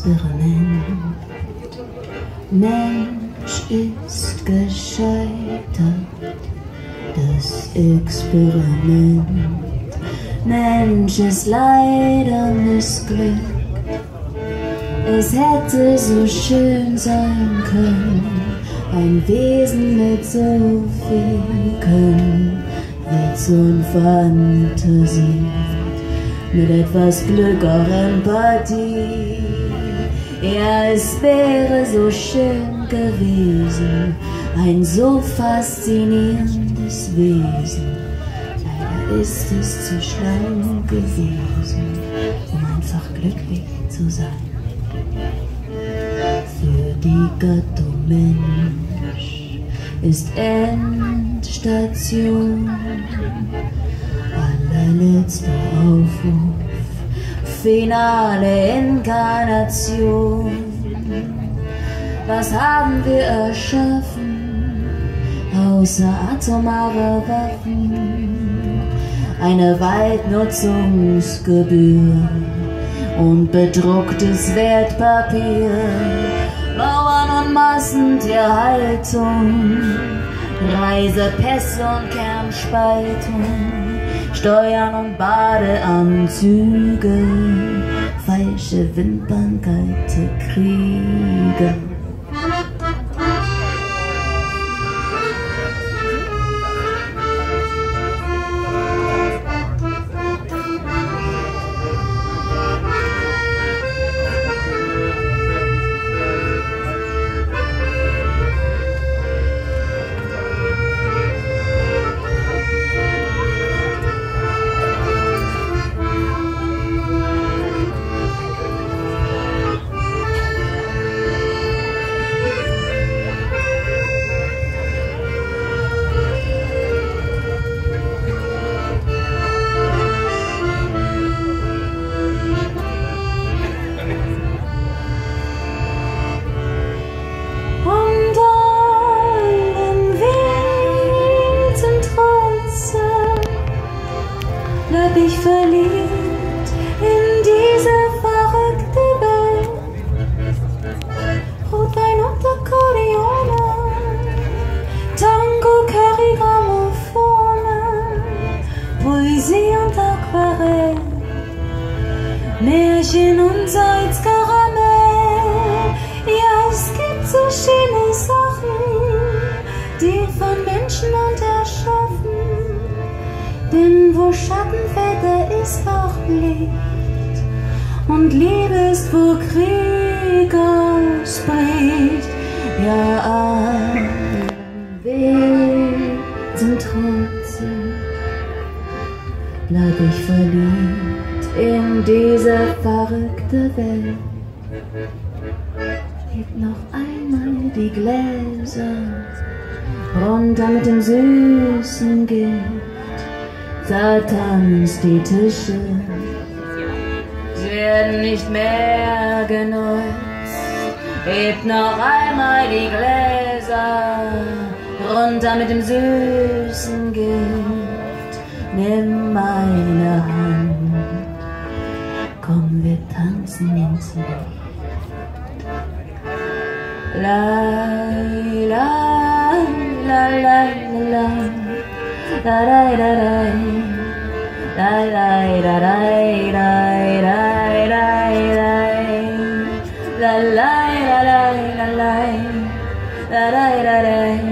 Experiment. Mensch ist gescheitert, das Experiment. Mensch ist leider missglückt. Es hätte so schön sein können, ein Wesen mit so viel Können, Witz und Fantasie, mit etwas Glück auch Empathie. Ja, es wäre so schön gewesen, ein so faszinierendes Wesen. Leider ist es zu schlau gewesen, um einfach glücklich zu sein. Für die Gattung Mensch ist Endstation, allerletzter Aufruf, finale Inkarnation. Was haben wir erschaffen, außer atomare Waffen? Eine Waldnutzungsgebühr und bedrucktes Wertpapier, Mauern und Massentierhaltung, Reisepässe und Kernspaltung, Steuern und Badeanzüge, falsche Wimpern, kalte Kriege. Ich verliebt in diese verrückte Welt. Rotwein und Akkordeone, Tango, Curry, Grammophone, Poesie und Aquarell, Märchen und Salzkaramell. Ja, es gibt so schöne Sachen, die von Menschen und erschaffen. Denn wo Schatten fällt, da ist auch Licht. Und Liebe ist, wo Krieg ausbricht. Ja, allen Weg zum Trotze bleib ich verliebt in diese verrückte Welt. Heb noch einmal die Gläser runter mit dem süßen Gift. Da tanzt die Tische, sie werden nicht mehr genutzt. Hebt noch einmal die Gläser runter mit dem süßen Gift. Nimm meine Hand, komm, wir tanzen ins Licht. La la la la la. Da da da da da da da da da da la la la la la la da da da da